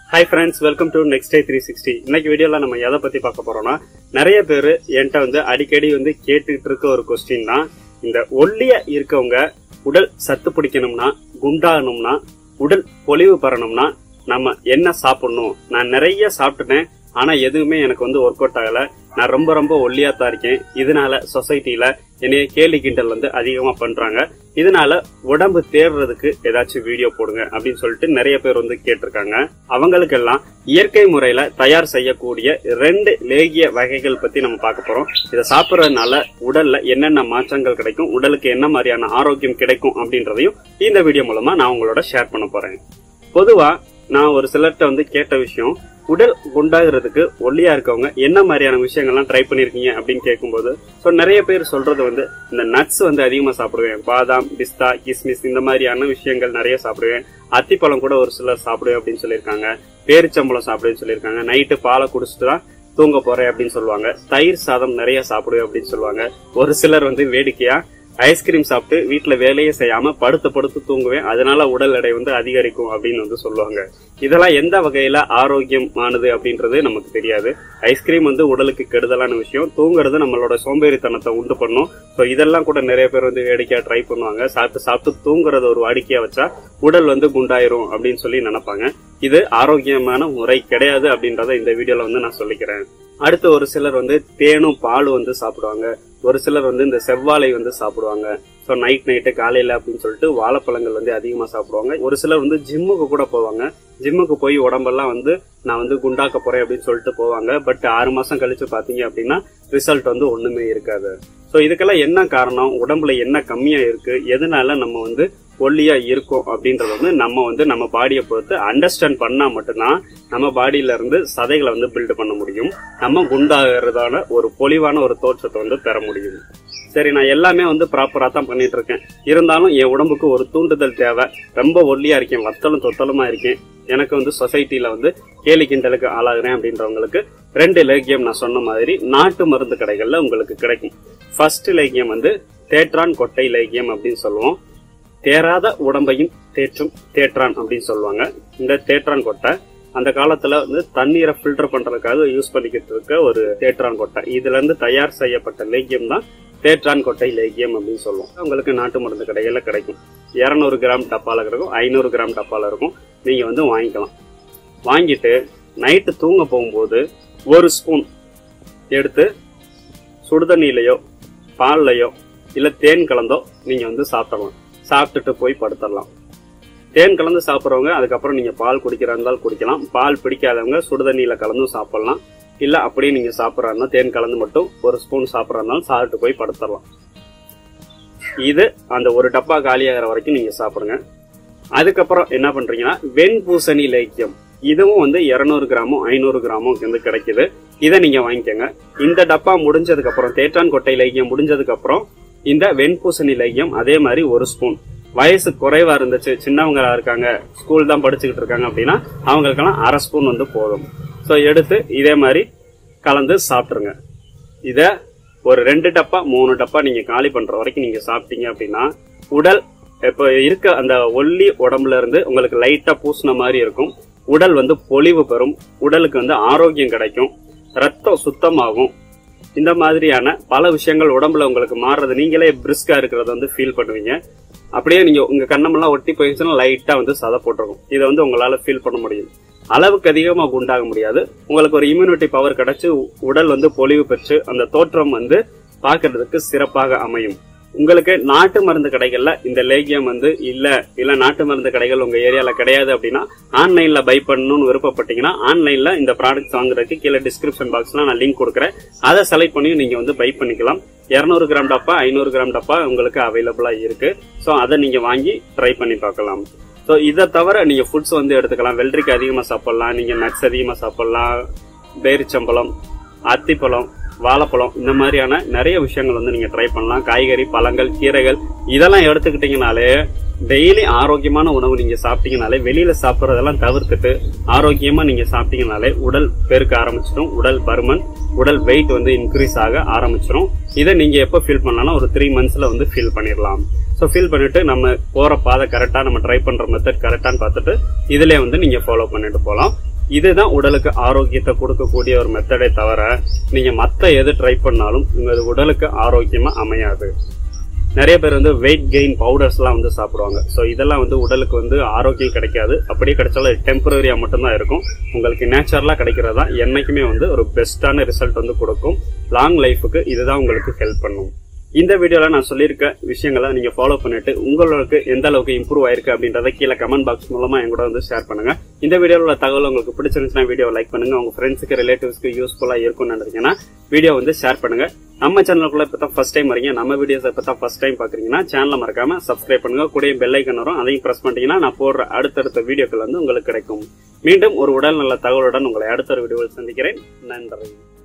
Hi friends, welcome to Next Day 360. இன்னைக்கு வீடியோல நம்ம எதை பத்தி பார்க்க போறோம்னா, நிறைய பேர் என்கிட்ட அடிக்கடி கேட்டுட்டு இருக்க ஒரு क्वेश्चन தான், இந்த ஒல்லியா இருக்கவங்க உடல் சத்து பிடிக்கணும்னா, குண்டாகணும்னா, உடல் பொலிவு பெறணும்னா நம்ம என்ன சாப்பிடணும்? நான் நிறைய சாப்பிட்டேன், ஆனா எதுவுமே எனக்கு ஒர்க் அவுட் ஆகல. நான் ரொம்ப ஒல்லியா தான் இருக்கேன். இதனால சொசைட்டில என்னைய கேலி கிண்டல் அதிகமா பண்றாங்க. இதனால உடம்பு தேடுறதுக்கு ஏதாச்சும் வீடியோ போடுங்க அப்படின்னு சொல்லிட்டு நிறைய பேர் கேட்டிருக்காங்க. அவங்களுக்கெல்லாம் இயற்கை முறையில தயார் செய்யக்கூடிய 2 லேகிய வகைகள் பத்தி நம்ம பார்க்க போறோம். இதை சாப்பிடறதுனால உடல்ல என்னென்ன மாற்றங்கள் கிடைக்கும், உடலுக்கு என்ன மாதிரியான ஆரோக்கியம் கிடைக்கும் அப்படின்றதையும் இந்த வீடியோ மூலமா நான் உங்களோட ஷேர் பண்ண போறேன். பொதுவா நான் ஒரு சிலர்கிட்ட கேட்ட விஷயம், உடல் குண்டாகிறதுக்கு ஒல்லியா இருக்கவங்க என்ன மாதிரியான விஷயங்கள்லாம் ட்ரை பண்ணிருக்கீங்க அப்படின்னு கேட்கும்போது, நிறைய பேர் சொல்றது இந்த நட்ஸ் அதிகமா சாப்பிடுவேன், பாதாம், பிஸ்தா, கிஸ்மிஸ் இந்த மாதிரியான விஷயங்கள் நிறைய சாப்பிடுவேன், அத்திப்பழம் கூட ஒரு சிலர் சாப்பிடுவேன் அப்படின்னு சொல்லியிருக்காங்க, பேரிச்சம்பழம் சாப்பிடுவேன்னு சொல்லியிருக்காங்க, நைட்டு பாலை குடிச்சிட்டு தான் தூங்க போறேன் அப்படின்னு சொல்லுவாங்க, தயிர் சாதம் நிறைய சாப்பிடுவேன் அப்படின்னு சொல்லுவாங்க. ஒரு சிலர் வேடிக்கையா ஐஸ்கிரீம் சாப்பிட்டு வீட்டுல வேலையே செய்யாம படுத்து தூங்குவேன், அதனால உடல் எடை அதிகரிக்கும் அப்படின்னு சொல்லுவாங்க. இதெல்லாம் எந்த வகையில ஆரோக்கியமானது அப்படின்றது நமக்கு தெரியாது. ஐஸ்கிரீம் உடலுக்கு கெடுதலான விஷயம், தூங்குறது நம்மளோட சோம்பேறித்தனத்தை உண்டு பண்ணும். இதெல்லாம் கூட நிறைய பேர் வேடிக்கையா ட்ரை பண்ணுவாங்க. சாப்பிட்டு தூங்குறத ஒரு வாடிக்கையா வச்சா உடல் குண்டாயிரும் அப்படின்னு சொல்லி நினைப்பாங்க. இது ஆரோக்கியமான முறை கிடையாது அப்படின்றத இந்த வீடியோல நான் சொல்லிக்கிறேன். அடுத்து ஒரு சிலர் தேனும் பாலும் சாப்பிடுவாங்க. ஒரு சிலர் இந்த செவ்வாழை சாப்பிடுவாங்க. நைட்டு காலையில அப்படின்னு சொல்லிட்டு வாழைப்பழங்கள் அதிகமா சாப்பிடுவாங்க. ஒரு சிலர் ஜிம்முக்கு கூட போவாங்க. ஜிம்முக்கு போய் உடம்பெல்லாம் நான் குண்டாக்க போறேன் அப்படின்னு சொல்லிட்டு போவாங்க. பட் 6 மாசம் கழிச்சு பாத்தீங்க அப்படின்னா ரிசல்ட் ஒண்ணுமே இருக்காது. இதுக்கெல்லாம் என்ன காரணம், உடம்புல என்ன கம்மியா இருக்கு, எதனால நம்ம ஒல்லியா இருக்கும் அப்படின்றது நம்ம பாடியை பொறுத்து அண்டர்ஸ்டாண்ட் பண்ணா மட்டும்தான் நம்ம பாடியில இருந்து சதைகளை பில்ட் பண்ண முடியும். நம்ம குண்டாகிறதான ஒரு பொலிவான ஒரு தோற்றத்தை பெற முடியும். சரி, நான் எல்லாமே ப்ராப்பரா தான் பண்ணிட்டு இருக்கேன். இருந்தாலும் என் உடம்புக்கு ஒரு தூண்டுதல் தேவை. ரொம்ப ஒல்லியா இருக்கேன், வத்தலும் தொத்தலுமா இருக்கேன், எனக்கு சொசைட்டில கேலி கிண்டலுக்கு ஆளாகிறேன் அப்படின்றவங்களுக்கு 2 லேகியம் நான் சொன்ன மாதிரி நாட்டு மருந்து கடைகள்ல உங்களுக்கு கிடைக்கும். ஃபர்ஸ்ட் லேகியம் தேட்ரான் கொட்டை லேகியம் அப்படின்னு சொல்லுவோம். தேராத உடம்பையும் தேற்றும் தேட்ரான் அப்படின்னு சொல்லுவாங்க. இந்த தேட்ரான் கொட்டை அந்த காலத்துல தண்ணீரை பில்டர் பண்றதுக்காக யூஸ் பண்ணிக்கிட்டு இருக்க ஒரு தேட்ரான் கொட்டை. இதுல இருந்து தயார் செய்யப்பட்ட லேகியம் தான் தேட்ரான் கொட்டை லேகியம் அப்படின்னு சொல்லுவோம். உங்களுக்கு நாட்டு மருந்து கடைகள்ல கிடைக்கும். 200 கிராம் டப்பால இருக்கும், 500 கிராம் டப்பால இருக்கும். நீங்க வாங்கிக்கலாம். வாங்கிட்டு நைட்டு தூங்க போகும்போது 1 ஸ்பூன் எடுத்து சுடுதண்ணிலையோ பால்லையோ இல்ல தேன் கலந்தோ நீங்க சாப்பிடலாம். சாப்பிட்டுட்டு போய் படுத்துடலாம். தேன் கலந்து சாப்பிட்றவங்க அதுக்கப்புறம் நீங்க பால் குடிக்கிறா இருந்தாலும் குடிக்கலாம். பால் பிடிக்காதவங்க சுடுதண்ணியில கலந்தும் சாப்பிடலாம். இல்ல அப்படியே நீங்க சாப்பிட்றா தேன் கலந்து மட்டும் 1 ஸ்பூன் சாப்பிட்றதுனாலும் சாப்பிட்டு போய் படுத்துடலாம். இது அந்த ஒரு டப்பா காலியாகிற வரைக்கும் நீங்க சாப்பிடுங்க. அதுக்கப்புறம் என்ன பண்றீங்கன்னா, வெண்பூசணி லேகியம், இதுவும் 200 கிராமும் 500 கிராமும் கிடைக்குது. இதை நீங்க வாங்கிக்கோங்க. இந்த டப்பா முடிஞ்சதுக்கு அப்புறம், தேட்ரான் கொட்டை லேகியம் முடிஞ்சதுக்கு அப்புறம் இந்த வெண்பூசணி லேகியம் அதே மாதிரி 1 ஸ்பூன். வயசு குறைவா இருந்துச்சு, சின்னவங்களா இருக்காங்க, ஸ்கூல் தான் படிச்சுக்கிட்டு இருக்காங்க அப்படின்னா அவங்களுக்கெல்லாம் 1/2 ஸ்பூன் போதும். எடுத்து இதே மாதிரி கலந்து சாப்பிட்டுருங்க. இத ஒரு 2 டப்பா 3 டப்பா நீங்க காலி பண்ற வரைக்கும் நீங்க சாப்பிட்டீங்க அப்படின்னா உடல் இப்ப இருக்க அந்த ஒல்லி உடம்புல இருந்து உங்களுக்கு லைட்டா பூசின மாதிரி இருக்கும். உடல் பொலிவு பெறும், உடலுக்கு ஆரோக்கியம் கிடைக்கும், ரத்தம் சுத்தமாகும். இந்த மாதிரியான பல விஷயங்கள் உடம்புல உங்களுக்கு மாறுறது, நீங்களே பிரிஸ்கா இருக்கிறத ஃபீல் பண்ணுவீங்க. அப்படியே நீங்க உங்க கண்ணமெல்லாம் ஒட்டி போயிடுச்சுன்னா லைட்டா சதை போட்டிருக்கும். இதை உங்களால ஃபீல் பண்ண முடியும். அளவுக்கு அதிகமா குண்டாக முடியாது. உங்களுக்கு ஒரு இம்யூனிட்டி பவர் கிடைச்சு உடல் பொலிவு பெற்று அந்த தோற்றம் பாக்குறதுக்கு சிறப்பாக அமையும். உங்களுக்கு நாட்டு மருந்து கடைகள்ல இந்த லேகியம் இல்ல நாட்டு மருந்து கடைகள் உங்க ஏரியால கிடையாது அப்படின்னா ஆன்லைன்ல பை பண்ணணும்னு விருப்பப்பட்டீங்கன்னா ஆன்லைன்ல இந்த ப்ராடக்ட் வாங்குறதுக்கு கீழே டிஸ்கிரிப்ஷன் பாக்ஸ்ல நான் லிங்க் கொடுக்குறேன். அதை செலக்ட் பண்ணி நீங்க பை பண்ணிக்கலாம். 200 கிராம் டப்பா 500 கிராம் டப்பா உங்களுக்கு அவைலபிளா இருக்கு. அதை நீங்க வாங்கி ட்ரை பண்ணி பார்க்கலாம். இதை தவிர நீங்க ஃபுட்ஸ் எடுத்துக்கலாம். வெள்ளரிக்காய் அதிகமா சாப்பிடலாம், நீங்க நட்ஸ் அதிகமா சாப்பிடலாம், பேரிச்சம்பழம், அத்திப்பழம், வாழைப்பழம், இந்த மாதிரியான நிறைய விஷயங்கள் நீங்க ட்ரை பண்ணலாம். காய்கறி, பழங்கள், கீரைகள் இதெல்லாம் எடுத்துக்கிட்டீங்கனாலே டெய்லி ஆரோக்கியமான உணவு நீங்க சாப்பிட்டீங்கனாலே, வெளியில சாப்பிட்றதெல்லாம் தவிர்த்துட்டு ஆரோக்கியமா நீங்க சாப்பிட்டீங்கனாலே உடல் பெருக்க ஆரம்பிச்சிடும். உடல் பருமன், உடல் வெயிட் இன்க்ரீஸ் ஆக ஆரம்பிச்சிடும். இதை நீங்க எப்ப ஃபீல் பண்ணலாம், ஒரு 3 மந்த்ஸ்ல ஃபீல் பண்ணிடலாம். ஃபீல் பண்ணிட்டு நம்ம போற பாதை கரெக்டா, நம்ம ட்ரை பண்ற மெத்தட் கரெக்டான்னு பார்த்துட்டு இதுல நீங்க ஃபாலோ பண்ணிட்டு போலாம். இதுதான் உடலுக்கு ஆரோக்கியத்தை கொடுக்கக்கூடிய ஒரு மெத்தடே தவிர நீங்க மத்த எது ட்ரை பண்ணாலும் உங்க உடலுக்கு ஆரோக்கியமா அமையாது. நிறைய பேர் வந்து வெயிட் கெயின் பவுடர்ஸ் எல்லாம் வந்து சாப்பிடுவாங்க. சோ இதெல்லாம் வந்து உடலுக்கு வந்து ஆரோக்கியம் கிடைக்காது. அப்படியே கிடைச்சாலும் டெம்பரரியா மட்டும்தான் இருக்கும். உங்களுக்கு நேச்சுரலா கிடைக்கிறதா என்னைக்குமே வந்து ஒரு பெஸ்டான ரிசல்ட் வந்து கொடுக்கும். லாங் லைஃபுக்கு இதுதான் உங்களுக்கு ஹெல்ப் பண்ணும். இந்த வீடியோல நான் சொல்லியிருக்க விஷயங்களை நீங்க ஃபாலோ பண்ணிட்டு உங்களுக்கு எந்த அளவுக்கு இம்ப்ரூவ் ஆயிருக்கு அப்படின்றத கீழே கமெண்ட் பாக்ஸ் மூலமா என் கூட வந்து ஷேர் பண்ணுங்க. இந்த வீடியோல உள்ள தகவல் உங்களுக்கு பிடிச்சிருந்துச்சுன்னா வீடியோ லைக் பண்ணுங்க. உங்க ஃப்ரெண்ட்ஸுக்கு ரிலேட்டிவ்ஸ்க்கு யூஸ்ஃபுல்லா இருக்கும்னு நினைச்சீங்கன்னா வீடியோ வந்து ஷேர் பண்ணுங்க. நம்ம சேனலுக்குள்ள இப்பதான் ஃபர்ஸ்ட் டைம் வரீங்க, நம்ம வீடியோஸ் இப்பதான் ஃபர்ஸ்ட் டைம் பாக்குறீங்கன்னா சேனலை மறக்காம சப்ஸ்கிரைப் பண்ணுங்க. கூட பெல் ஐக்கன் வரும், அதையும் பிரஸ் பண்ணிட்டீங்கன்னா நான் போடுற அடுத்தடுத்த வீடியோக்கள் வந்து உங்களுக்கு கிடைக்கும். மீண்டும் ஒரு உடல் நல்ல தகவலுடன் உங்களை அடுத்த ஒரு வீடியோவில் சந்திக்கிறேன். நன்றி.